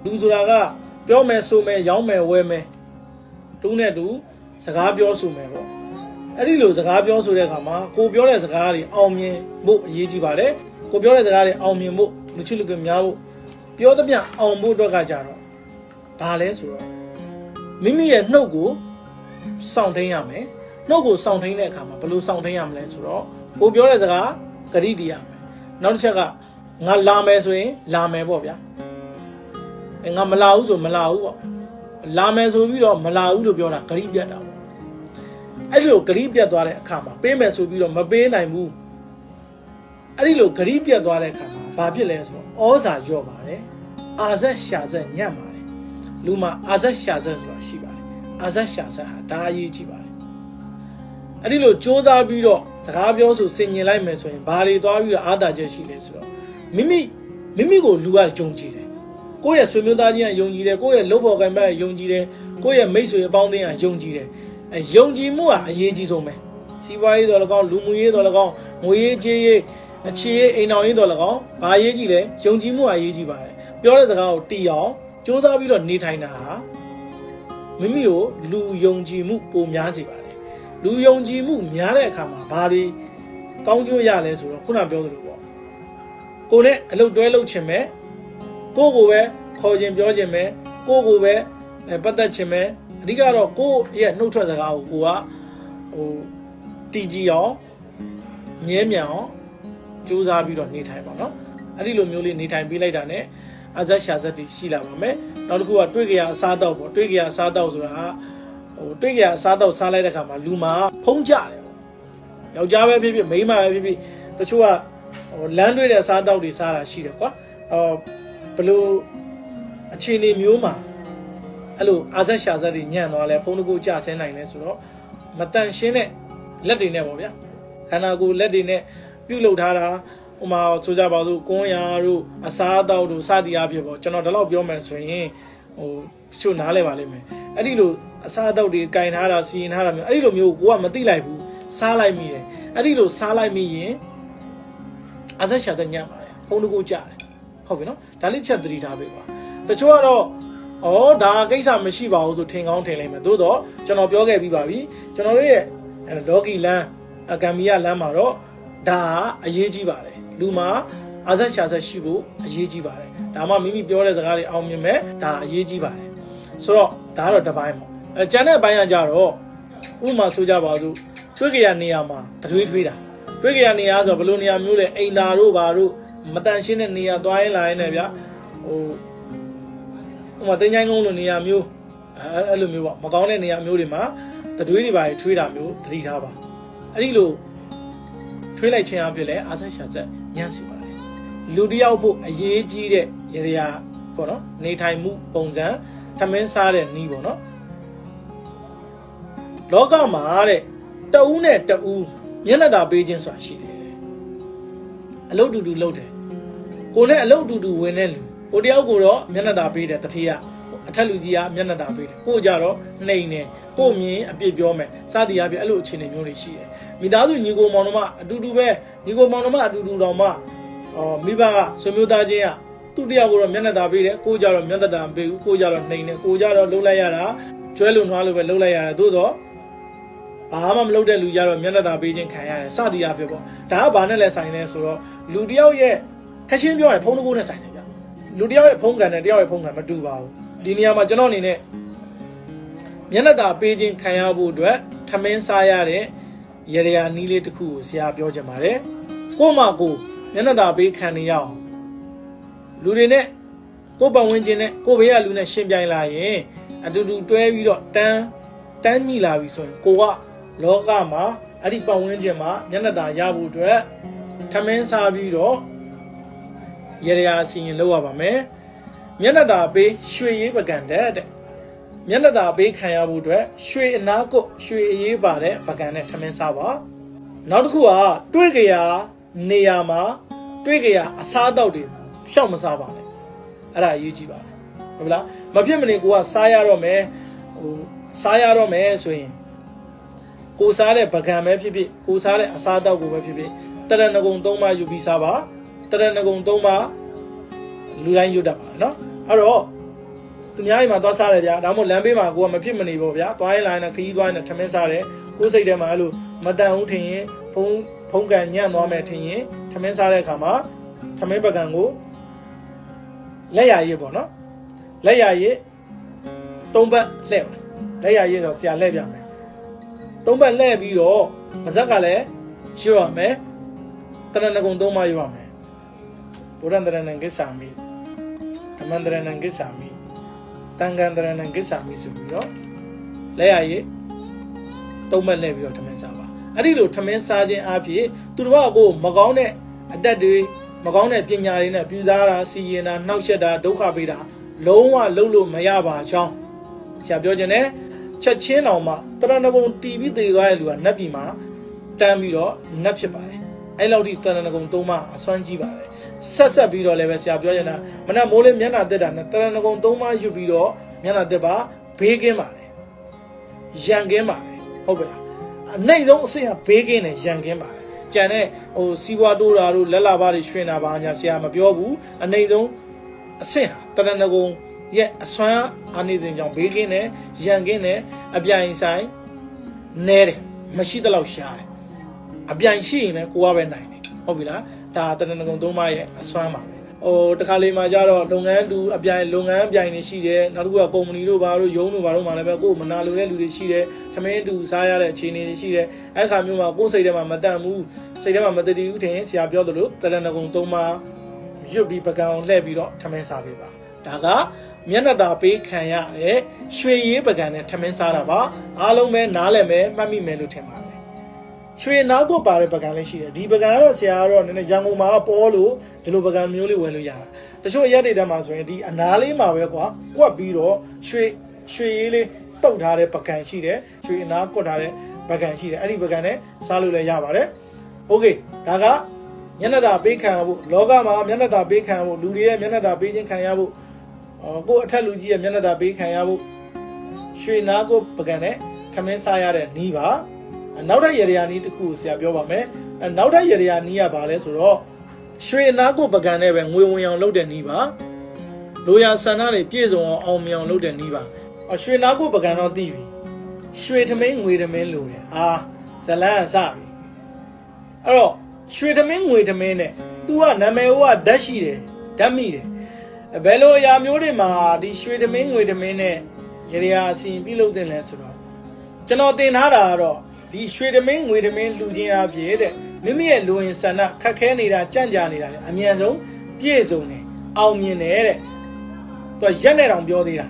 လူဆိုတာကပြောမယ်ဆိုမယ်ရောင်းမယ်ဝယ်မယ်တူနဲ့တူစကားပြောဆိုမယ်ပေါ့အဲ့ဒီလိုစကားပြောဆိုတဲ့အခါမှာကိုပြောတဲ့စကားတွေအောင်မြင်ဖို့အရေးကြီးပါတယ်ကိုပြောတဲ့စကားတွေအောင်မြင်ဖို့လူချစ်လူကများဖို့ပြောသမျှအောင်ဖို့အတွက်ကကြတော့ဘာလဲဆိုတော့မိမိရဲ့နှုတ်ကိုစောင့်ထိန်ရမယ်နှုတ်ကိုစောင့်ထိန်တဲ့အခါမှာဘယ်လိုစောင့်ထိန်ရမလဲဆိုတော့ကိုပြောတဲ့စကားဂရိတည်ရမယ်နောက်တစ်ချက်ကငါလာမယ်ဆိုရင်လာမယ်ပေါ့ဗျာငါမလာဘူးဆိုမလာဘူးပေါ့လာမယ်ဆိုပြီးတော့မလာဘူးလို့ပြောတာဂရိပြတ်တာပေါ့အဲ့ဒီလိုဂရိပြတ်သွားတဲ့အခါမှာပေးမယ်ဆိုပြီးတော့မပေးနိုင်ဘူးအဲ့ဒီလိုဂရိပြတ်သွားတဲ့အခါမှာဘာဖြစ်လဲဆိုတော့ဩဇာလျော့ပါတယ်အာဇက်ရှာဇက်ညံ့ပါတယ်လူမှာအာဇက်ရှာဇက်ဆိုတာရှိပါတယ်အာဇက်ရှာဇက်ဟာဒါအရေးကြီးပါတယ်အဲ့ဒီလိုစ조사ပြီးတော့စကားပြောဆိုဆင်ញင်လိုက်မယ်ဆိုရင်ဘာတွေသွားပြီးတော့အားတာချက်ရှိလဲဆိုတော့မိမိကိုလူကယုံကြည်တယ်ကိုယ့်ရဲ့ဆွေမျိုးသားချင်းကယုံကြည်တယ်ကိုယ့်ရဲ့လုပ်ဖော်ကိုင်ဘက်ကယုံကြည်တယ်ကိုယ့်ရဲ့မိတ်ဆွေအပေါင်းအသင်းကယုံကြည်တယ်ယုံကြည်မှုကအရေးကြီးဆုံးပဲစီးပွားရေးတော်လည်းကောင်းလူမှုရေးတော်လည်းကောင်းငွေရေးကြေးရေးအခြေရေးအိမ်တော်ရေးတော်လည်းကောင်းဘာရေးကြည့်လဲယုံကြည်မှုအရေးကြီးပါတယ်ပြောတဲ့စကားကိုတီအောင်စ조사ပြီးတော့နေထိုင်တာဟာမိမိကိုလူယုံကြည်မှုပိုများစေပါတယ်လူယုံကြည်မှုများတဲ့အခါမှာဘာတွေကောင်းကျိုးရလဲဆိုတော့ခုနပြောသလိုပေါ့ကိုနဲ့အလုပ်တွဲလုပ်ချင်မဲ့ကိုပဲခေါ်ခြင်းပြောခြင်းပဲကိုပဲပတ်သက်ခြင်းပဲအဓိကတော့ကိုရဲ့နှုတ်ထွက်စကားကိုကိုကတီကြည်အောင်မြဲမြံအောင်စူးစမ်းပြီးတော့နေထိုင်ပါနော်အဲ့ဒီလိုမျိုးလေးနေထိုင်ပေးလိုက်တာ ਨੇ အာဇက်ရှာဇက်တွေရှိလာပါမယ်နောက်တစ်ခုကတွေ့ကြရအစားတော့ပေါ့တွေ့ကြရအစားတော့ဆိုတာတွေ့ကြရအစားတော့စားလိုက်တဲ့ခါမှာလူမှာဖုံးကြတယ်ပေါ့ယောက်ျားပဲဖြစ်ဖြစ်မိန်းမပဲဖြစ်ဖြစ်တချို့ကလမ်းတွေ့တဲ့အစားတော့တွေစားတာရှိတယ်ကွာဘလို့အခြေအနေမျိုးမှာအဲ့လိုအာဇက်ရှာဇက်တွေညံ့သွားလဲဖုံးတကူကြဆင်းနိုင်လဲဆိုတော့မတန်ရှင်းတဲ့လက်တွေနဲ့ပေါ့ဗျာခန္ဓာကိုယ်လက်တွေနဲ့ပြုတ်လုပ်ထားတာဥမာဆိုကြပါစို့ကွန်းရာတို့အစားအသောက်တို့စသည်အဖြစ်ပေါ့ကျွန်တော်ဒီလောက်ပြောမယ်ဆိုရင်ချို့နားလဲပါလိမ့်မယ်အဲ့ဒီလိုအစားအသောက်တွေကင်ထားတာစီရင်ထားတာမျိုးအဲ့ဒီလိုမျိုးကိုကမသိလိုက်ဘူးစားလိုက်မိတယ်အဲ့ဒီလိုစားလိုက်မိရင်အာဇက်ရှာတဲ့ညံ့ပါတယ်ဖုံးတကူကြတယ်ဟုတ်ပြီနော်ဒါလေးချက်သတိထားပေးပါတချို့ကတော့ဒါကိစ္စမရှိပါဘူးဆိုထင်ကောင်းထင်လိမ့်မယ်သို့တော့ကျွန်တော်ပြောခဲ့ပြီးပါပြီကျွန်တော်တို့ရဲ့လောကီလမ်းအကံမီယလမ်းမှာတော့ဒါအရေးကြီးပါတယ်လူမှာအာဇက်ရှာဇက်ရှိဖို့အရေးကြီးပါတယ်ဒါမှမိမိပြောတဲ့စကားတွေအောင်မြင်မယ်ဒါအရေးကြီးပါတယ်ဆိုတော့ဒါကတော့တစ်ပိုင်းပေါ့ကျန်တဲ့ဘိုင်းကကြတော့ဥပမာဆိုကြပါစို့တွေ့ကြရနေရာမှာတတွေးထွေးတာတွေ့ကြရနေရာဆိုဘယ်လိုနေရာမျိုးလဲအိမ်သာတို့ဘာတို့မတန်ရှင်းတဲ့နေရာသွားရင်လာရင်လည်းဗျာဥပမာတင်ချိုင်းကုန်းလိုနေရာမျိုးအဲ့လိုမျိုးပေါ့မကောင်းတဲ့နေရာမျိုးတွေမှာတတွေးတွေပါထွေးတာမျိုးသတိထားပါအဲ့ဒီလိုထွေးလိုက်ခြင်းအဖြစ်လဲအာဇက်ရှာဇက်ညံ့စီပါတယ်လူတယောက်ဖို့အရေးကြီးတဲ့ရေရာပေါ့နော်နေထိုင်မှုပုံစံထမင်းစားတဲ့နီးပေါ့နော်လောကမှာတဲ့တဦးနဲ့တဦးမျက်နှာသာပေးခြင်းဆိုတာရှိတယ်အလုပ်တူတူလုပ်တယ်ကိုနဲ့အလုပ်တူတူဝင်တဲ့လူကိုတယောက်ကိုတော့မျက်နှာသာပေးတယ်တတိယအထက်လူကြီးကမျက်နှာသာပေးတယ်ကိုကြတော့နှိမ်နေကိုမြင်အပြစ်ပြောမယ်စသည်အဖြစ်အဲ့လိုအခြေအနေမျိုးတွေရှိတယ်မိသားစုညီကိုမောင်နှမအတူတူပဲညီကိုမောင်နှမအတူတူတောင်မှမိဘကဆွေမျိုးသားချင်းကသူ့တယောက်ကိုတော့မျက်နှာသာပေးတယ်ကိုကြတော့မျက်နှာသာမပေးဘူးကိုကြတော့နှိမ်နေကိုကြတော့လှုပ်လိုက်ရတာကျွဲလိုနွားလိုပဲလှုပ်လိုက်ရတယ်သို့တော့ဘာမှမလုပ်တဲ့လူကြတော့မျက်နှာသာပေးခြင်းခံရတယ်စသည်အဖြစ်ပေါ့ဒါကဘာနဲ့လဲဆိုင်လဲဆိုတော့လူတယောက်ရဲ့ခက်ချင်းပြောရင်ဖုံးတကူနဲ့ဆိုင်တယ်ဗျလူတယောက်ရဲ့ဖုံးကန်နဲ့တယောက်ရဲ့ဖုံးကန်မတူပါဘူးဒီနေရာမှာကျွန်တော်အနေနဲ့မျက်နှာသာပေးခြင်းခံရဖို့အတွက်ထမင်းစားရတဲ့ရေရာနီးလေးတစ်ခုကိုဆရာပြောချင်ပါတယ်ကိုမကိုမျက်နှာသာပေးခံနေရအောင်လူတွေနဲ့ကိုပတ်ဝန်းကျင်နဲ့ကိုဘေးကလူနဲ့ရှင်ပြိုင်လာရင်အတူတူတွဲပြီးတော့တန်းညှိလာပြီဆိုရင်ကိုကလောကမှာအဲ့ဒီပတ်ဝန်းကျင်မှာမျက်နှာသာရဖို့အတွက်ထမင်းစားပြီးတော့ရေရာစီရင်လုပ်ရပါမယ်မျက်နှာသာပေးရွှေရေးပကံတဲ့မျက်နှာသာပေးခံရဖို့အတွက်ရွှေအနာကုတ်ရွှေအေးပါတဲ့ပကံနဲ့ထမင်းစားပါနောက်တစ်ခုကတွေ့ကြရနေရာမှာတွေ့ကြရအစားအသောက်တွေရှောက်မစားပါနဲ့အဲ့ဒါအရေးကြီးပါတယ်ဟုတ်လားမဖြစ်မနေကိုကစားရတော့မယ်စားရတော့မယ်ဆိုရင်ကိုစားတဲ့ပကံပဲဖြစ်ဖြစ်ကိုစားတဲ့အစားအသောက်ကိုပဲဖြစ်ဖြစ်တရဏဂုံ3ပါးယူပြီးစားပါတရဏဂုံ3ပါးလူတိုင်းယူတတ်ပါနော်အဲ့တော့သူများအိမ်မှာသွားစားတယ်ဗျာဒါမှမဟုတ်လမ်းဘေးမှာကိုကမဖြစ်မနေပေါ့ဗျာသွားရင်လာရင်ခရီးသွားရင်ထမင်းစားတယ်ကိုယ်စိတ်ထဲမှာအဲ့လိုမတန်ဘူးထင်ရင်ဖုံးကန်ညံ့သွားမယ်ထင်ရင်ထမင်းစားတဲ့အခါမှာထမင်းပကံကိုလက်ရရည်ပေါ့နော်လက်ရရည်၃ဘက်လှည့်ပါလက်ရရည်ဆိုဆရာလှည့်ပြမယ်၃ဘက်လှည့်ပြီးတော့ပါဇက်ကလည်းရွတ်ရမယ်တရဏဂုံ၃ပါးရွတ်ရမယ်ဘုရားတရဏံကိစ္ဆာမိဓမ္မတရဏံကိစ္ဆာမိတန်ခမ်းတရဏံကိစ္ဆာမိဆိုပြီးတော့လက်ရရည်၃ဘက်လှည့်ပြီးတော့ထမင်းစားပါအဲ့ဒီလိုထမင်းစားခြင်းအပြင်သူတို့ကကိုမကောင်းတဲ့အတက်တွေမကောင်းတဲ့ပညာတွေနဲ့ပြူစားတာစီရင်တာနှောက်ယှက်တာဒုက္ခပေးတာလုံးဝလုံးလို့မရပါချောင်းဆရာပြောခြင်းနဲ့ချက်ချင်းတော်မှာတရဏဂုံတီးပြီးသေသွားတဲ့လူကနတ်ပြည်မှာတန်းပြီးတော့နတ်ဖြစ်ပါတယ်အဲ့လောက်ထိတရဏဂုံ၃ပါးအစွမ်းကြီးပါတယ်ဆက်ပြီးတော့လည်းပဲဆရာပြောခြင်းတာမနက်မိုးလေးမျက်နှာတက်တာနဲ့တရဏဂုံ၃ပါးယူပြီးတော့မျက်နှာတက်ပါဘေးကင်းပါတယ်ရန်ကင်းပါတယ်ဟုတ်ပြီလားအနိုင်ဆုံးအဆင့်ကဘေးကင်းတယ်ရန်ကင်းပါတယ်ကြံတဲ့စီးပွားတိုးတာတို့လက်လာပါတွေရွှင်တာပါညာဆရာမပြောဘူးအနိုင်ဆုံးအဆင့်ဟာတရဏဂုံရဲ့အစွမ်းအာနေစဉ်ကြောင့်ဘေးကင်းတယ်ရန်ကင်းတယ်အပြိုင်ဆိုင်နဲတယ်မရှိတဲ့လောက်ရှားတယ်အပြိုင်ရှိရင်လည်းကိုကပဲနိုင်တယ်ဟုတ်ပြီလားဒါတရဏဂုံ၃ပါးရဲ့အစွမ်းပါပဲတခါလေးမှာကြတော့လုပ်ငန်းတူအပြိုင်လုပ်ငန်းအပြိုင်တွေရှိတယ်နောက်တစ်ခုကကုမ္ပဏီတို့ဘာတို့ရုံးတို့ဘာတို့မှလည်းပဲကိုယ်မနာလိုတဲ့လူတွေရှိတယ်ထမင်းတူစားရတဲ့အခြေအနေတွေရှိတယ်အဲ့ခါမျိုးမှာကိုယ်စိတ်ထဲမှာမတန့်ဘူးစိတ်ထဲမှာမတည်ဘူးထင်ဆရာပြောသလိုတရဏဂုံ၃ပါးရွတ်ပြီးပကံအောင်လှည့်ပြီးတော့ထမင်းစားပေးပါဒါကမျက်နှာသာပေးခံရတဲ့ရွှေရည်ပကံနဲ့ထမင်းစားတာပါအားလုံးပဲနားလည်မယ်မှတ်မိမယ်လို့ထင်ပါတယ်ရွှေနားကိုပါတဲ့ပကံလေးရှိတယ်ဒီပကံကတော့ဆရာကတော့နည်းနည်းရန်ကုန်မှာပေါ်လို့ဒီလိုပကံမျိုးလေးဝင်လို့ရတာတချို့အရက်တွေတည်းမှာဆိုရင်ဒီအနားလေးမှာပဲကွာကွက်ပြီးတော့ရွှေရည်လေးတုတ်ထားတဲ့ပကံရှိတယ်ရွှေအနားကွက်ထားတဲ့ပကံရှိတယ်အဲ့ဒီပကံနဲ့စားလို့လည်းရပါတယ်โอเคဒါကမျက်နှာသာပေးခံရဖို့လောကမှာမျက်နှာသာပေးခံရဖို့လူတွေရဲ့မျက်နှာသာပေးခြင်းခံရဖို့ကိုအထက်လူကြီးရဲ့မျက်နှာသာပေးခံရဖို့ရွှေနားကိုပကံနဲ့ထမင်းစားရတဲ့နီးပါနောက်ထပ်ရေရာနီးတစ်ခုကိုဆရာပြောပါမယ်နောက်ထပ်ရေရာနီးကဘာလဲဆိုတော့ရွှေနားကိုပကံနဲ့ပဲငွေဝင်အောင်လုပ်တဲ့နီးပါလိုရာဆန္ဒတွေပြည့်စုံအောင်မြင်အောင်လုပ်တဲ့နီးပါရွှေနားကိုပကံတော့သိပြီရွှေထမင်းငွေထမင်းလိုတယ်ဟာဇလန်းစပြီအဲ့တော့ရွှေထမင်းငွေထမင်းနဲ့ तू ကနာမည်ဟိုကဓာတ်ရှိတယ်ဓာတ်မိတယ်ဘယ်လိုအရာမျိုးတွေမှာဒီရွှေထမင်းငွေထမင်းနဲ့ရေရာအစီပြုလုပ်တင်လဲဆိုတော့ကျွန်တော်တင်ထားတာကတော့ဒီရွှေထမင်းငွေထမင်းလူချင်းအဖြစ်တဲ့မိမိရဲ့လူဝင်ဆန္ဒခက်ခဲနေတာကြံ့ကြာနေတာအမြန်ဆုံးပြည့်စုံနေအောင်မြင်တယ်တဲ့သူရက်နဲ့တောင်ပြောသေးတာ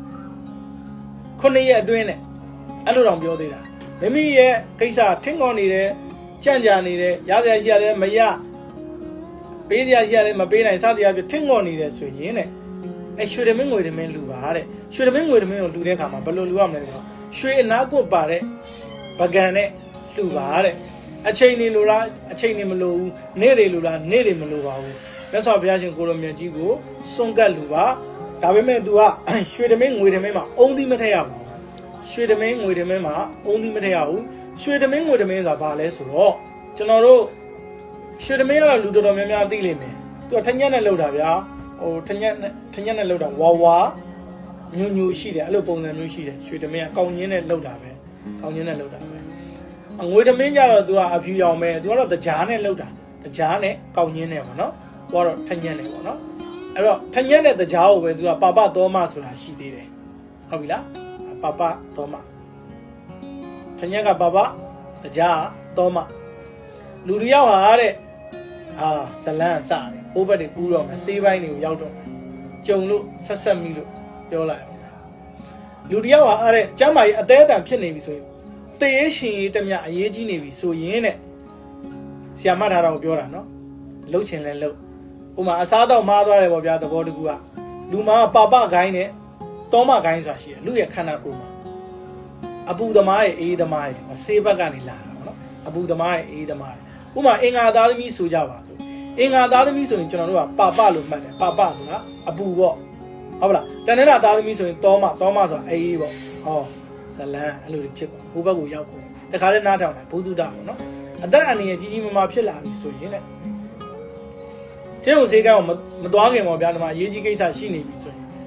9ရက်အတွင်းနဲ့အဲ့လိုတောင်ပြောသေးတာမိမိရဲ့ကိစ္စထင်ကုန်နေတယ်ကြံ့ကြာနေတယ်ရစရာရှိရတယ်မရပေးစရာရှိရတယ်မပေးနိုင်စသည်အဖြစ်ထင်ကုန်နေတယ်ဆိုရင်တဲ့အဲရွှေထမင်းငွေထမင်းလူပါတဲ့ရွှေထမင်းငွေထမင်းကိုလူတဲ့အခါမှာဘယ်လိုလူရမလဲဆိုတော့ရွှေအနာကွတ်ပါတဲ့ပကံနဲ့လူပါတဲ့အချိန်နေလိုလားအချိန်နေမလိုဘူးနေ့တွေလိုလားနေ့တွေမလိုပါဘူးမြတ်စွာဘုရားရှင်ကိုရောမြတ်ကြီးကိုစွန့်ကပ်လူပါဒါပေမဲ့ तू ကရွှေထမင်းငွေထမင်းမှာအုံသီးမထည့်ရဘူးရွှေထမင်းငွေထမင်းမှာအုံသီးမထည့်ရဘူးရွှေထမင်းငွေထမင်းဆိုတာဘာလဲဆိုတော့ကျွန်တော်တို့ရွှေထမင်းကတော့လူတော်တော်များများသိလိမ့်မယ် तू ထညက်နဲ့လှုပ်တာဗျာထညက်နဲ့လှုပ်တာဝါဝါညူရှိတယ်အဲ့လိုပုံစံမျိုးရှိတယ်ရွှေထမင်းကကောင်းချင်းနဲ့လှုပ်တာပဲကောင်းချင်းနဲ့လှုပ်တာပဲငွေထမင်းကြတော့ तू ကအဖြူရောင်ပဲ तू ကတော့တကြားနဲ့လှုပ်တာတကြားနဲ့ကောင်းချင်းနဲ့ပေါ့နော်ဟိုကတော့ထညက်နဲ့ပေါ့နော်အဲ့တော့ထညက်နဲ့တကြားကိုပဲ तू ကပါပတော်မဆိုတာရှိသေးတယ်ဟုတ်ပြီလားပါပတော်မထညက်ကပါပတကြားတော်မလူတယောက်ဟာတဲ့ဇလန်းစတယ်ဟိုဘက်တွေကူးတော့မယ်ဆေးပိုင်းတွေကိုရောက်တော့မယ်ကြုံလို့ဆက်မိလို့ပြောလိုက်အောင်လူတယောက်ဟာတဲ့ကျမ်းမာရေးအသေးအတန်ဖြစ်နေပြီဆိုရင်တရေရှင်ရေးတမျှအရေးကြီးနေပြီဆိုရင်တဲ့ဆရာမထားတော့ပြောတာနော်လှုပ်ချင်လဲလှုပ်ဟိုမှာအစားတော့မားသွားတယ်ပေါ့ဗျာသဘောတကူကလူမှာပါပဂိုင်းနဲ့တောမဂိုင်းဆိုတာရှိတယ်လူရဲ့ခန္ဓာကိုယ်မှာအပူသမားရဲ့အေးသမားရဲ့ဆေးဘက်ကနေလာတာပေါ့နော်အပူသမားရဲ့အေးသမားဥမာအင်္ဂါသားသမီးဆိုကြပါစို့အင်္ဂါသားသမီးဆိုရင်ကျွန်တော်တို့ကပါပလို့မှတ်တယ်ပါပဆိုတာအပူပေါ့ဟုတ်ပါလားတန်တဲ့သားသမီးဆိုရင်တောမဆိုတာအေးပေါ့ဟောဇလန်းအဲ့လိုတွေဖြစ်ကုန်ဟိုဘက်ကိုရောက်ကုန်တခါတည်းနားထောင်လိုက်ဘုဒ္ဓတာပေါ့နော်အသက်အန္တရာယ်ကြီးကြီးမားမားဖြစ်လာပြီဆိုရင်လေကျဲုံစေးကန်းကိုမသွားခင်ပေါ့ဗျာဒီမှာအရေးကြီးကိစ္စရှိနေပြီဆိုရင်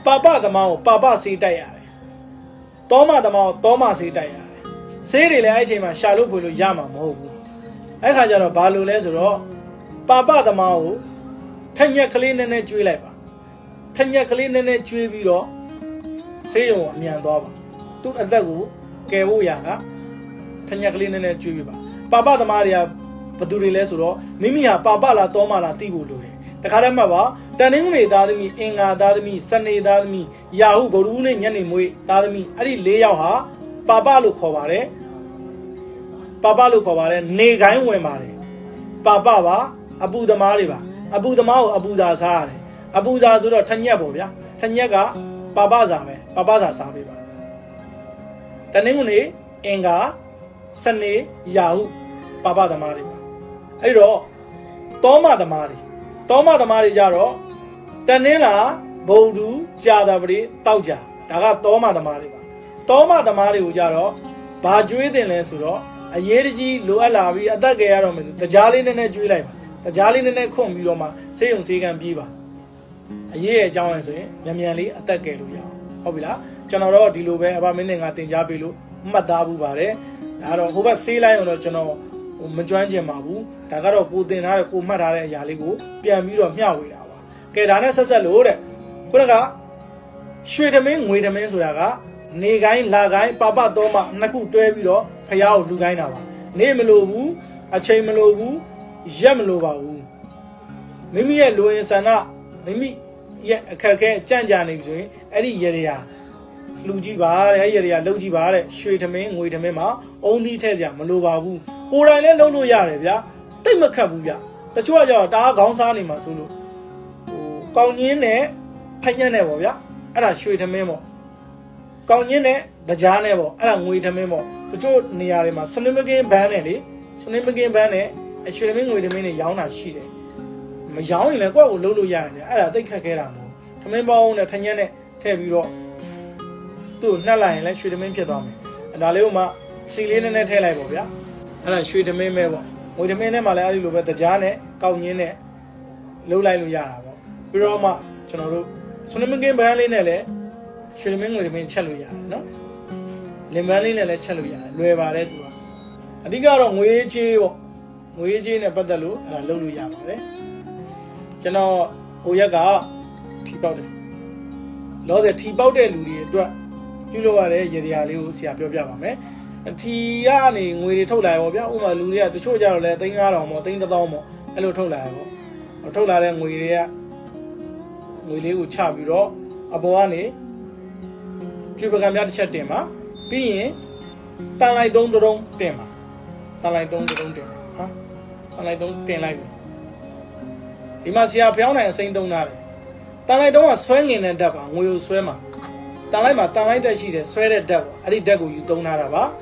ပါပသမားကိုပါပစေးတိုက်ရတယ်တောမသမားကိုတောမစေးတိုက်ရတယ်ဆေးတွေလည်းအဲ့အချိန်မှာရှာလို့ဖွေလို့ရမှာမဟုတ်ဘူးအဲ့ခါကျတော့ဘာလို့လဲဆိုတော့ပါပသမားကိုထက်ညက်ကလေးနဲ့ကျွေးလိုက်ပါထက်ညက်ကလေးနဲ့ကျွေးပြီးတော့ဆေးရုံအမြန်သွားပါသူ့အသက်ကိုကယ်ဖို့ရကထက်ညက်ကလေးနဲ့ကျွေးပြပါပသမားတွေကဘသူတွေလဲဆိုတော့မိမိဟာပါပလားတောမလားသိဖို့လိုတယ်တခါတည်းမှပါတန်တင်းငွေသားသမီးအင်္ဂါသားသမီးစနေသားသမီးရာဟုဗုဒ္ဓဦးနဲ့ညနေမွေးသားသမီးအဲ့ဒီ၄ယောက်ဟာပါပလို့ခေါ်ပါတယ်ပါပလို့ခေါ်ပါတယ်နေကိုင်းဝင်ပါတယ်ပါပပါအပူသမားတွေပါအပူသမားကိုအပူစာစားရတယ်အပူစာဆိုတော့ထညက်ပေါ့ဗျာထညက်ကပါပစာပဲပါပစာစားပေးပါတနင်္ဂနွေအင်္ဂါစနေရာဟုပါပသမားတွေပါအဲ့တော့တောမသမားတွေကြတော့တနင်္လာဗုဒ္ဓကြာသပတေးတောက်ကြဒါကတောမသမားတွေပါတောမသမားတွေကိုကြတော့ဘာကျွေးတင်လဲဆိုတော့အရေးတကြီးလိုအပ်လာပြီးအသက်ကယ်ရတော့မယ်ဆိုတကြားလေးနဲ့ကျွေးလိုက်ပါတကြားလေးနဲ့ခွန့်ပြီးတော့မှဆေးရုံဆေးကမ်းပြေးပါအရေးရဲ့အကြောင်းရယ်ဆိုရင်မြန်လေးအသက်ကယ်လို့ရအောင်ဟုတ်ပြီလားကျွန်တော်တော့ဒီလိုပဲအဘမင်းတင်ကတင်ကြားပေးလို့မှတ်သားဘူးပါတယ်ဒါတော့ဟိုဘက်ဆေးလိုက်အောင်တော့ကျွန်တော်မကျွမ်းကျင်ပါဘူးဒါကတော့ကိုတင်ထားတဲ့ကိုမှတ်ထားတဲ့အရာလေးကိုပြန်ပြီးတော့မျှဝေတာပါကဲဒါနဲ့ဆက်လို့တဲ့ခုနကရွှေသမင်းငွေသမင်းဆိုတာကနေကိုင်းလာကိုင်းပပတော်မှနှစ်ခုတွဲပြီးတော့ဖျားကိုလူကိုင်းတာပါနေမလို့ဘူးအချိန်မလို့ဘူးရက်မလို့ပါဘူးမိမိရဲ့လူရင်ဆန္ဒမိမိရဲ့အခက်အခဲကြံ့ကြာနေပြီဆိုရင်အဲ့ဒီရေရာလူကြည့်ပါတဲ့အဲ့ဒီရေရာလှုပ်ကြည့်ပါတဲ့ရွှေသမင်းငွေသမင်းမှာအုံးသီးထည့်ကြမလို့ပါဘူးကိုယ်တိုင်လည်းလုံးလို့ရတယ်ဗျာတိတ်မခတ်ဘူးဗျာတချို့ကကြောက်တားခေါင်းစားနေမှာဆိုလို့ကောင်းချင်းနဲ့ထိုင်ညက်နဲ့ပေါ့ဗျာအဲ့ဒါရွှေသမင်းပေါ့ကောင်းချင်းနဲ့ကြားနဲ့ပေါ့အဲ့ဒါငွေသမင်းပေါ့တချို့နေရာတွေမှာစနစ်မကင်းဘန်းနဲ့လေစနစ်မကင်းဘန်းနဲ့အရွှေသမင်းငွေသမင်းနဲ့ရောင်းတာရှိတယ်မရောင်းရင်လည်းကိုယ့်ကိုလုံးလို့ရတယ်ဗျာအဲ့ဒါတိတ်ခတ်ခဲတာမဟုတ်သမင်းပေါင်းနဲ့ထိုင်ညက်နဲ့ထည့်ပြီးတော့သူ့နှက်လိုက်ရင်လည်းရွှေသမင်းဖြစ်သွားမယ်ဒါလေးကမှစီလေးနဲ့ထည့်လိုက်ပေါ့ဗျာအဲ့ဒါရွှေသမင်းပဲပေါ့ငွေသမင်းထဲမှာလည်းအဲ့ဒီလိုပဲကြားနဲ့ကောက်ညင်းနဲ့လှုပ်လိုက်လို့ရတာပေါ့ပြီးတော့မှကျွန်တော်တို့စနစ်မကင်းဘန်းလေးနဲ့လည်းရွှေသမင်းငွေသမင်းချက်လို့ရတယ်နော်လင်ပန်းလေးနဲ့လည်းချက်လို့ရတယ်လွယ်ပါတယ်သူကအဓိကတော့ငွေချေးပေါ့ငွေချေးနဲ့ပတ်သက်လို့အဲ့ဒါလုပ်လို့ရပါတယ်ကျွန်တော်ဟိုရက်ကထီပေါက်တယ်လောဆယ်ထီပေါက်တဲ့လူတွေအတွက်ပြုလုပ်ရတဲ့ရေရာလေးကိုဆရာပြောပြပါမယ်ထီကနေငွေတွေထုတ်လာရောဗျာဥပမာလူတွေကတချို့ကြတော့လဲ3,500ပေါ့3,000ပေါ့အဲ့လိုထုတ်လာရပေါ့ထုတ်လာတဲ့ငွေတွေကငွေလေးကိုချပြီးတော့အပေါ်ကနေကျွေးပကံများတစ်ချက်တင်ပါပြီးရင်တန်လိုက်တုံးတုံးတင်ပါတန်လိုက်တုံးတုံးတင်ဟာတန်လိုက်တုံးတင်လိုက်ပြီဒီမှာဆရာဖျောင်းနိုင်အစိမ့်တုံးထားတယ်တန်လိုက်တုံးကဆွဲငင်တဲ့ဓာတ်ပါငွေကိုဆွဲမှာတန်လိုက်မှာတန်လိုက်တက်ရှိတယ်ဆွဲတဲ့ဓာတ်ပေါ့အဲ့ဒီဓာတ်ကိုယူသုံးထားတာပါ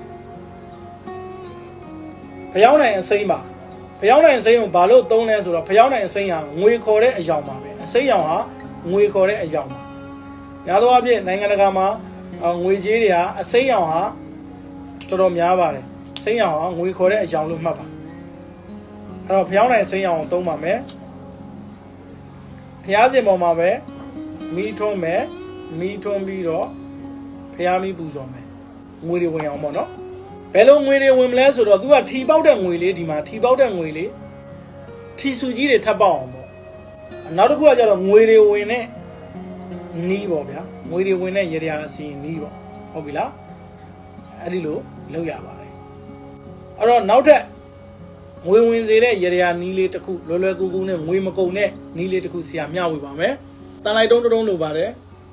ဖျောင်းနိုင်အစိမ့်ပါဖျောင်းနိုင်အစိမ့်ကိုဘာလို့သုံးလဲဆိုတော့ဖျောင်းနိုင်အစိမ့်ဟာငွေခေါ်တဲ့အယောင်ပါပဲအစိမ့်ရောင်ဟာငွေခေါ်တဲ့အယောင်ပါများသောအားဖြင့်နိုင်ငံတကာမှာငွေကြေးတွေဟာအစိမ့်ရောင်ဟာတော်တော်များပါတယ်စိမ့်ရောင်ဟာငွေခေါ်တဲ့အယောင်လို့မှတ်ပါအဲ့တော့ဖျောင်းနိုင်စိမ့်ရောင်ကိုသုံးပါမယ်ဖျားစင်ပေါ်မှာပဲမီးထွန်းမယ်မီးထွန်းပြီးတော့ဖျားမီးပူဇော်မယ်ငွေတွေဝင်အောင်ပေါ့နော်ဘယ်လိုငွေတွေဝင်မလဲဆိုတော့သူကထီပေါက်တဲ့ငွေလေးဒီမှာထီပေါက်တဲ့ငွေလေးထီစုကြီးတွေထပ်ပေါက်အောင်ပေါ့နောက်တစ်ခုကကျတော့ငွေတွေဝင်တဲ့နီးပေါ့ဗျာငွေတွေဝင်တဲ့ရေရာအစီနီးပေါ့ဟုတ်ပြီလားအဲ့ဒီလိုလုပ်ရပါတယ်အဲ့တော့နောက်ထပ်ငွေဝင်စေတဲ့ရေရာနီးလေးတစ်ခုလွယ်လွယ်ကူကူနဲ့ငွေမကုန်တဲ့နီးလေးတစ်ခုဆရာမျှဝေပါမယ်တန်လိုက်တုံးတုံးလိုပါတယ်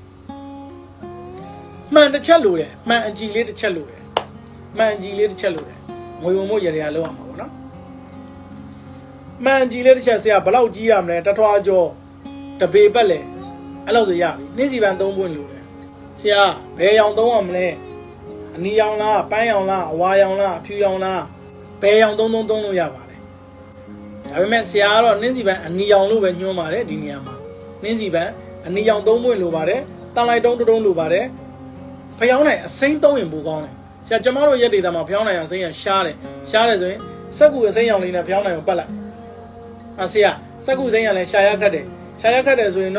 မှန်တစ်ချက်လိုတယ်မှန်အကြည်လေးတစ်ချက်လိုတယ်မှန်အကြည်လေးတစ်ချက်လိုတယ်ငွေဝင်ဖို့ရေရာလောက်အောင်ပါပေါ့နော်မှန်အကြည်လေးတစ်ချက်ဆရာဘယ်လောက်ကြီးရမလဲတထွားကျော်တပေပတ်လေအဲ့လောက်ဆိုရပြီနှင်းစီပန်3ပွင့်လိုတယ်ဆရာဘယ်ရောင်သုံးရမလဲအနီရောင်လားပန်းရောင်လားအဝါရောင်လားအဖြူရောင်လားဘယ်ရောင်သုံးလို့ရပါတယ်ဒါပေမဲ့ဆရာကတော့နှင်းစီပန်အနီရောင်လို့ပဲညွှန်းပါတယ်ဒီနေရာမှာနှင်းစီပန်အနီရောင်3ပွင့်လိုပါတယ်တန်လိုက်တုံးလိုပါတယ်ဖျောင်းနိုင်အစိမ့်3ရင်ပိုကောင်းတယ်ဆရာကျမတို့ရက်ဒေတာမှာဖျောင်းနိုင်အစိမ့်ရရှားတယ်ဆိုရင်စက်ကူအစိမ့်ရောင်လေးနဲ့ဖျောင်းနိုင်ကိုပတ်လိုက်ဆရာစက်ကူစိမ့်ရလဲရှာရခတ်တယ်ဆိုရင်တော့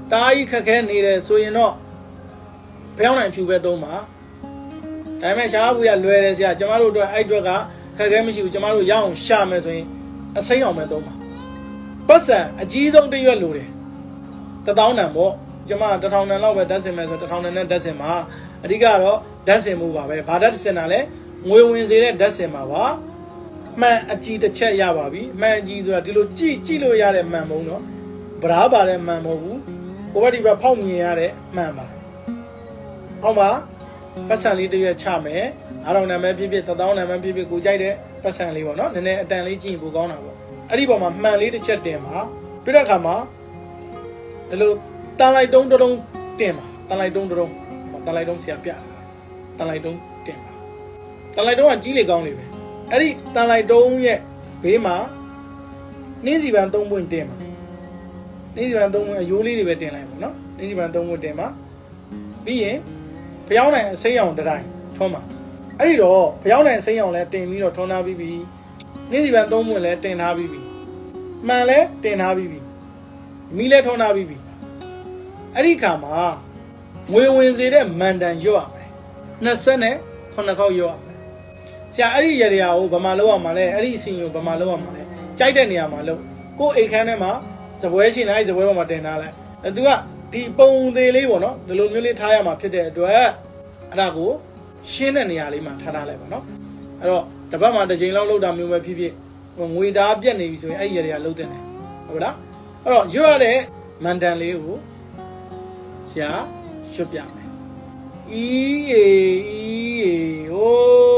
တားကြီးခက်ခဲနေတယ်ဆိုရင်တော့ဖျောင်းနိုင်ဖြူပဲသုံးပါဒါပေမဲ့ရှားဘူးရလွယ်တယ်ဆရာကျမတို့အတွက်အဲ့အတွက်ကခက်ခဲမရှိဘူးကျမတို့ရအောင်ရှာမယ်ဆိုရင်အစိမ်းအောင်ပဲသုံးပါပတ်စံအကြီးဆုံးတစ်ရွက်လိုတယ်1000တန်ပေါ့ကျမ1000တန်လောက်ပဲဓာတ်စင်မယ်ဆို1000တန်နဲ့ဓာတ်စင်မှာအဓိကတော့ဓာတ်စင်မှုပါပဲဘာဓာတ်စင်တာလဲငွေဝင်စေတဲ့ဓာတ်စင်မှာပါမှန်အကြီးတစ်ချက်ရပါပြီမှန်အကြီးဆိုတာဒီလိုကြည့်လို့ရတဲ့မှန်မုံတော့ဗရာပါတဲ့မှန်မဟုတ်ဘူးဟိုဘက်ဒီဘက်ဖောက်မြင်ရတဲ့မှန်ပါအောက်မှာပတ်စံလေးတစ်ရွက်ချမယ်9000တန်ပဲဖြစ်ဖြစ်1000တန်ပဲဖြစ်ဖြစ်ကိုကြိုက်တဲ့ပတ်စံလေးပေါ့နော်နည်းနည်းအတန်လေးကြည့်ရင်ပိုကောင်းတာပေါ့အဲ့ဒီပေါ်မှာမှန်လေးတစ်ချက်တင်ပါပြီးတဲ့အခါမှာဒီလိုတန်လိုက်တုံးတင်ပါတန်လိုက်တုံးဆရာပြတန်လိုက်တုံးတင်ပါတန်လိုက်တုံးကကြီးလေကောင်းလေပဲအဲ့ဒီတန်လိုက်တုံးရဲ့ဘေးမှာနှင်းစီပန်3ပွင့်တင်ပါနှင်းစီပန်3ပွင့်အယိုးလေးတွေပဲတင်လိုက်ပါနော်နှင်းစီပန်3ပွင့်တင်ပါပြီးရင်ဖျောင်းနိုင်အစိမ်းအောင်တစ်တိုင်းထွန်းပါအဲ့ဒီတော့ဖျောင်းနိုင်အစိမ်းအောင်လဲတင်ပြီးတော့ထွန်းထားပြီးပြီနှင်းစီပန်3ပွင့်လဲတင်ထားပြီးပြီမှန်လဲတင်ထားပြီးပြီမီးလဲထွန်းထားပြီးပြီအဲ့ဒီခါမှာငွေဝင်စေတဲ့မန်တန်ရွတ်ရမယ်29ခေါက်ရွတ်ရမယ်ဆရာအဲ့ဒီရတရားကိုဘာမှလုပ်ရမှာလဲအဲ့ဒီအစီအရင်ကိုဘာမှလုပ်ရမှာလဲကြိုက်တဲ့နေရာမှာလုပ်ကိုယ်အိတ်ခမ်းထဲမှာဇပွဲရှင်လိုက်ဇပွဲပေါ်မှာတင်ထားလိုက်သူကဒီပုံသေးလေးပေါ့နော်ဒီလိုမျိုးလေးထားရမှာဖြစ်တဲ့အတွက်အဲ့ဒါကိုရှင်းတဲ့နေရာလေးမှာထားလိုက်ပါနော်အဲ့တော့တစ်ပတ်မှာတစ်ချိန်လောက်လုပ်တာမျိုးပဲဖြစ်ဖြစ်ငွေသားပြက်နေပြီဆိုရင်အဲ့ဒီရတရားလုပ်တဲ့တယ်ဟုတ်လားအဲ့တော့ရွတ်ရတဲ့မန်တန်လေးကိုဆရာရွတ်ပြမယ်ဟို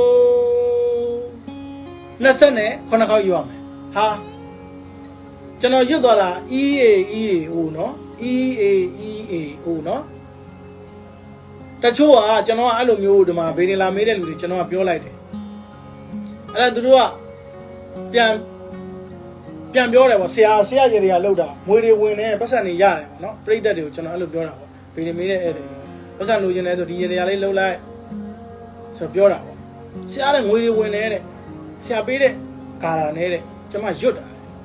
29ခေါက်ရွတ်ရမယ်ဟာကျွန်တော်ရွတ်သွားတာဟိုနော်ဟိုနော်တချို့ကကျွန်တော်ကအဲ့လိုမျိုးဒီမှာဘေးရင်လာမေးတဲ့လူတွေကျွန်တော်ကပြောလိုက်တယ်အဲ့ဒါသူတို့ကပြန်ပြောတယ်ပေါ့ဆရာရေတွေကလောက်တာငွေတွေဝင်နေပတ်စံတွေရတယ်ပေါ့နော်ပြိတ္တတွေကိုကျွန်တော်အဲ့လိုပြောတာပေါ့ဘေးရင်မေးတဲ့ဧည့်သည်ပတ်စံလိုချင်တယ်ဆိုဒီရေတွေကလေးလှုပ်လိုက်ဆိုပြောတာပေါ့ဆရာတဲ့ငွေတွေဝင်နေတဲ့ဆရာပေးတဲ့ဂါရာနဲ့တဲ့ကျွန်မရွတ်တာ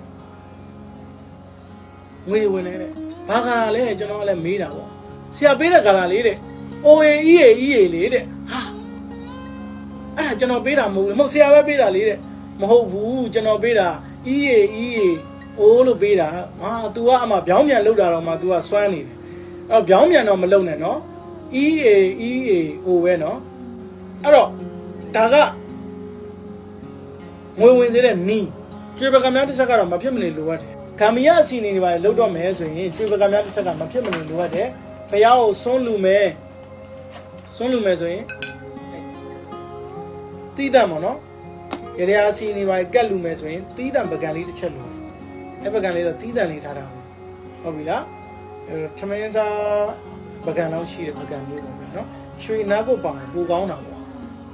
ငွေဝင်နေတဲ့ဘာဂါရာလဲကျွန်တော်ကလည်းမေးတာပေါ့ဆရာပေးတဲ့ဂါရာလေးတဲ့OAE လေးတဲ့ဟာအဲ့ဒါကျွန်တော်ပေးတာမဟုတ်ဘူးမဟုတ်ဆရာပဲပေးတာလေးတဲ့မဟုတ်ဘူးကျွန်တော်ပေးတာအိုးလို့ပေးတာဟာ तू ကအမှပြောင်းပြန်လောက်တာတော့မှ तू ကစွမ်းနေတယ်အဲ့တော့ပြောင်းပြန်တော့မလုံနဲ့နော်EAO ပဲနော်အဲ့တော့ဒါကငွေဝင်စေတဲ့နီးကျွေးပကံများတစ်ချက်ကတော့မဖြစ်မနေလိုအပ်တယ်ဂမ်ဘီယာအစီအနေတွေပါလောက်တော့မယ်ဆိုရင်ကျွေးပကံများတစ်ချက်ကမဖြစ်မနေလိုအပ်တယ်ဖျားကိုစွန်းလူမယ်ဆိုရင်တီးတန့်ပေါ့နော်ရတရားစီနေပါကတ်လူမယ်ဆိုရင်တီးတန့်ပကံလေးတစ်ချက်လိုအဲ့ပကံလေးတော့တီးတန့်လေးထားတာဟုတ်ပြီလားထမင်းစားပကံလောက်ရှိတဲ့ပကံမျိုးပေါ့နော်ရွှေနားကိုပါရင်ပိုကောင်းတာပေါ့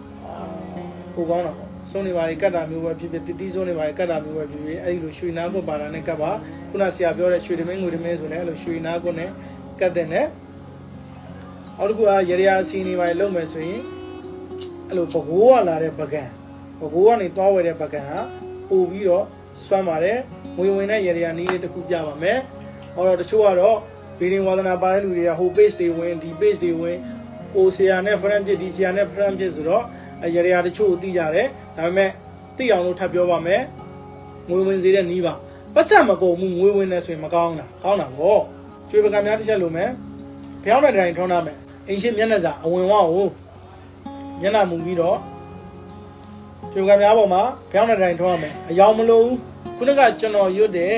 စွန်းနေပါကတ်တာမျိုးပဲဖြစ်ဖြစ်တီးစွန်းနေပါကတ်တာမျိုးပဲဖြစ်ဖြစ်အဲ့ဒီလိုရွှေနားကိုပါတာနဲ့ကတ်ပါခုနဆရာပြောတဲ့ရွှေသမင်းငွေသမင်းဆိုလည်းအဲ့လိုရွှေနားကိုနဲ့ကတ်တဲ့နဲ့အောက်တစ်ခုကရတရားစီနေပါလုံးမယ်ဆိုရင်အဲ့လိုဘကိုးကလာတဲ့ပကံဘကိုးကနေသွားဝယ်တဲ့ပကံဟာပို့ပြီးတော့စွမ်းပါတယ်ငွေဝင်တဲ့ရတရားနည်းလေးတစ်ခုပြပါမယ်ဟောတော့တချို့ကတော့ဗီဒီယိုဝါသနာပါတဲ့လူတွေကဟို page တွေဝင်ဒီ page တွေဝင်ဟိုဆရာနဲ့ friend ဖြစ်ဒီဆရာနဲ့ friend ဖြစ်ဆိုတော့ရတရားတချို့ကိုသိကြတယ်ဒါပေမဲ့သိအောင်လို့ထပ်ပြောပါမယ်ငွေဝင်စေတဲ့နည်းပါပတ်စံမကုန်ဘူးငွေဝင်နေဆိုရင်မကောင်းတာကောင်းတာပေါ့ကျွေးပကံများတစ်ချက်လိုမယ်ဖျောင်းတဲ့တိုင်းထုံးထားမယ်အင်ရှင်မျက်နှာစာအဝင်ဝကိုမျက်နှာမူပြီးတော့ကျွေးပကံများပေါ်မှာဖျောင်းတဲ့တိုင်းထုံးရမယ်အယောင်မလို့ခုနကကျွန်တော်ရွတ်တဲ့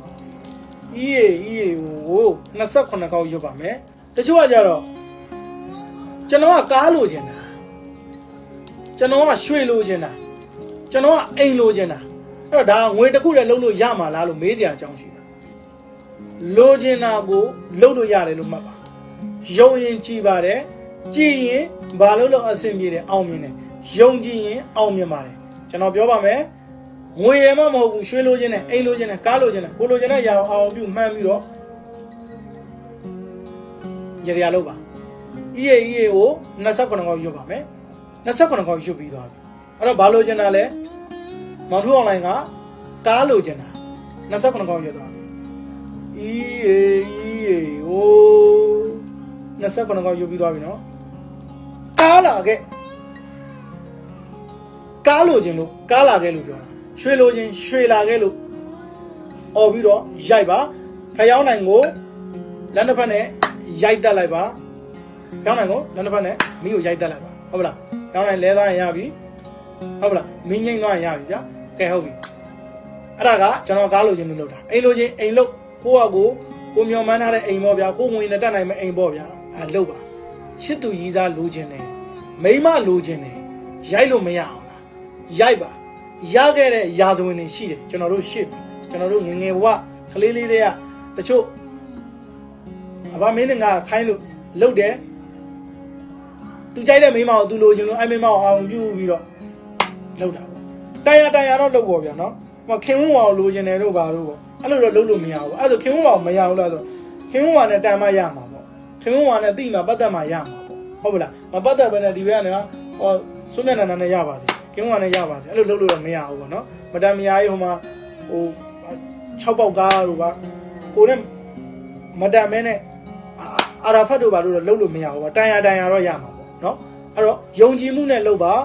ကို29ခေါက်ရွတ်ပါမယ်တချို့ကကြတော့ကျွန်တော်ကကားလိုချင်တာကျွန်တော်ကရွှေလိုချင်တာကျွန်တော်ကအိမ်လိုချင်တာအဲ့တော့ဒါငွေတစ်ခုတည်းလုံးလို့ရမှာလားလို့မေးစရာအကြောင်းရှိတယ်လိုချင်တာကိုလုံးလို့ရတယ်လို့မှတ်ပါယုံရင်ကြည်ပါတယ်ကြည်ရင်ဘာလို့အဆင်ပြေတယ်အောင်မြင်တယ်ယုံကြည်ရင်အောင်မြင်ပါတယ်ကျွန်တော်ပြောပါမယ်ငွေရမမဟုတ်ဘူးရွှေလိုချင်တယ်အိမ်လိုချင်တယ်ကားလိုချင်တယ်ကိုလိုချင်တဲ့ຢာအောင်ပြုမှန်းပြီးတော့ရရလို့ပါကို29ခေါက်ရွတ်ပါမယ်29ခေါက်ရွတ်ပြီးသွားပြီအဲ့တော့ဘာလိုချင်တာလဲမောင်ထူအွန်လိုင်းကကားလိုချင်တာ29ခေါက်ရွတ်သွားပြီ 29ကောက်ယူပြီးသွားပြီနော်ကားလာခဲ့ကားလိုချင်လို့ကားလာခဲ့လို့ပြောတာရွှေလိုချင်ရွှေလာခဲ့လို့អော်ပြီးတော့ရိုက်ပါဖျောင်းနိုင်ကိုလက်တစ်ဖက်နဲ့ရိုက်တက်လိုက်ပါဖျောင်းနိုင်ကိုလက်တစ်ဖက်နဲ့မီးကိုရိုက်တက်လိုက်ပါဟုတ်ပလားဖျောင်းနိုင်လဲသားရင်ရပြီဟုတ်ပလားမင်းငိမ့်သွားရင်ရပြီဗျာကဲဟုတ်ပြီအဲ့ဒါကကျွန်တော်ကားလိုချင်လို့လုပ်တာအိမ်လိုချင်အိမ်လို့ကိုမျောမှန်းထားတဲ့အိမ်ပေါ့ဗျာကိုငွေနဲ့တက်နိုင်မဲ့အိမ်ပေါ့ဗျာအဲ့လုပ်ပါချစ်သူရည်စားလိုချင်တယ်မိမလိုချင်တယ်ရိုက်လို့မရအောင်လားရိုက်ပါရခဲ့တဲ့ရာဇဝင်တွေရှိတယ်ကျွန်တော်တို့ရှစ်ကျွန်တော်တို့ငငယ်ဘဝကလေးလေးတွေကတချို့အဘမင်းငါခိုင်းလို့လုပ်တယ်သူကြိုက်တဲ့မိမကိုသူလိုချင်လို့အဲ့မိမကိုအောင်ပြုပြီးတော့လုပ်တာပေါ့တိုင်ရတော့လုပ်ပေါ့ဗျာနော်ဟိုခင်ဝင်းဝါကိုလိုချင်တယ်တို့ပါတို့ပေါ့အဲ့လိုတော့လုပ်လို့မရဘူးအဲ့ဆိုခင်ဝင်းဝါကိုမရဘူးလားဆိုခင်ဝင်းဝါနဲ့တန်မရမှာပေါ့ခင်ဝင်းဝါနဲ့တိမှာပတ်သက်မှာရမှာပေါ့ဟုတ်ပလားမပတ်သက်ဘဲနဲ့ဒီဘက်ကနော်ဟောစွမျက်နှာနဲ့ရပါစေခင်ဝင်းဝါနဲ့ရပါစေအဲ့လိုလုပ်လို့တော့မရဘူးပေါ့နော်မတန်မရရေးဟိုမှာဟို6ပေါက်ကားတို့ပါကိုနဲ့မတန်မဲနဲ့အာရာဖတ်တို့ပါလို့တော့လုပ်လို့မရဘူးပေါ့တန်ရတော့ရမှာပေါ့နော်အဲ့တော့ယုံကြည်မှုနဲ့လုပ်ပါ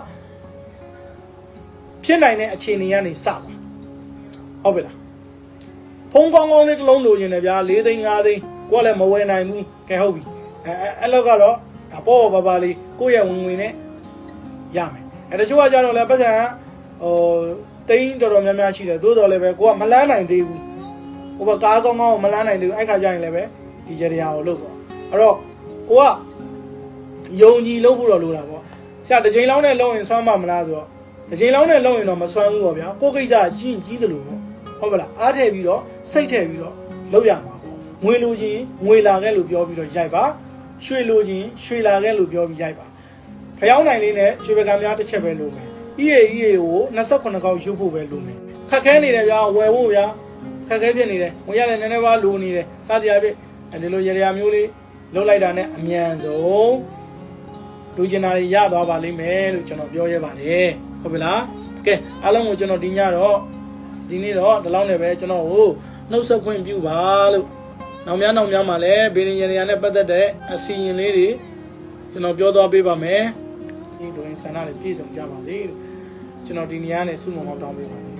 ဖြစ်နိုင်တဲ့အခြေအနေကနေစပါဟုတ်ပြီလားဖုန်းကောင်းလေးတစ်လုံးလိုချင်တယ်ဗျာ4 သိန်း5 သိန်းကိုကလည်းမဝယ်နိုင်ဘူးကဲဟုတ်ပြီအဲ့လောက်ကတော့ပေါ့ပါလေးကိုယ့်ရဲ့ဝင်နဲ့ရမယ်အဲ့တချို့ကကြတော့လည်းပတ်စံတိန်းတော်များများရှိတယ်သို့တော်လည်းပဲကိုကမလန်းနိုင်သေးဘူးဟိုဘကားကောင်းကိုမလန်းနိုင်သေးဘူးအဲ့ခါကျရင်လည်းပဲဒီကြတရားကိုလုပ်ပေါ့အဲ့တော့ကိုကယုံကြည်လုပ်ဖို့တော့လိုတာပေါ့ဆရာတစ်ချိန်လောက်နဲ့လုပ်ရင်ဆွမ်းမလားဆိုတော့တစ်ချိန်လောက်နဲ့လုပ်ရင်တော့မဆွမ်းဘူးပေါ့ဗျာကိုကိစ္စကြီးတယ်လို့ပေါ့ဟုတ်ပါလားအားထည့်ပြီးတော့စိတ်ထည့်ပြီးတော့လုပ်ရမှာပေါ့ငွေလိုချင်ငွေလာခဲ့လို့ပြောပြီးတော့ရိုက်ပါရွှေလိုချင်ရွှေလာခဲ့လို့ပြောပြီးရိုက်ပါဖျောင်းနိုင်လေးနဲ့ရွှေပကံများတစ်ချက်ပဲလိုမယ်EAကို29ကောက်ယူဖို့ပဲလိုမယ်ခက်ခဲနေတယ်ဗျာဝယ်ဖို့ဗျာခက်ခဲဖြစ်နေတယ်ဝင်ရလည်းနည်းနည်းပါလိုနေတယ်စသည်အဖြစ်ဒီလိုရရမျိုးလေးလုပ်လိုက်တာနဲ့အမြန်ဆုံးလူကျင်တာတွေရသွားပါလိမ့်မယ်လို့ကျွန်တော်ပြောရပါတယ်ဟုတ်ပြီလားကဲအားလုံးကိုကျွန်တော်ဒီနေ့တော့ဒီလောက်နဲ့ပဲကျွန်တော်ကိုနှုတ်ဆက်ခွင့်ပြုပါလို့နောက်များမှာလည်းဘေးရင်ရရနဲ့ပတ်သက်တဲ့အစီရင်လေးတွေကျွန်တော်ပြောသွားပေးပါမယ်ဒီလိုရင်ဆန္ဒတွေပြည့်စုံကြပါစေလို့ကျွန်တော်ဒီနေရာနဲ့ဆုမွန်ကောင်းတောင်းပေးပါတယ်